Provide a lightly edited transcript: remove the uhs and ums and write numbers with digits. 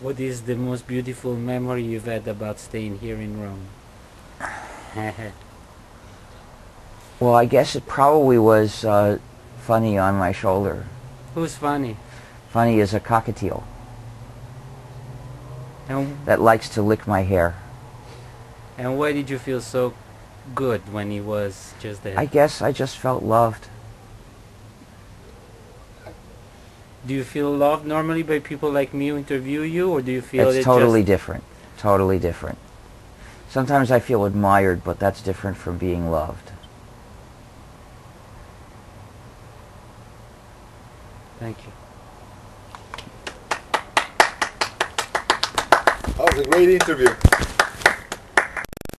What is the most beautiful memory you've had about staying here in Rome? Well, I guess it probably was Funny on my shoulder. Who's funny? Funny is a cockatiel And that likes to lick my hair. and why did you feel so good when he was just there? I guess I just felt loved. Do you feel loved normally by people like me who interview you, or do you feel It's it totally just... different. Totally different. Sometimes I feel admired, but that's different from being loved. Thank you. That was a great interview.